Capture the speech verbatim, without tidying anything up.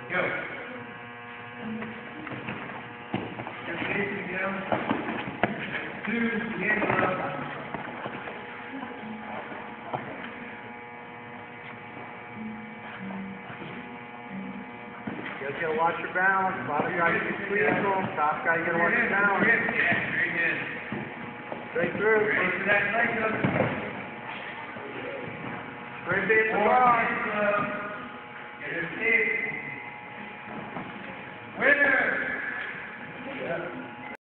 Go. Just face Miguel. Two, hands up. You guys gotta watch your balance. Bottom guy you can squeeze them. Top guy you gotta watch your balance. Yeah, very good. Straight through. Ready for that leg up. Straight base the Four, bar. hands up. Get it kick. Winner.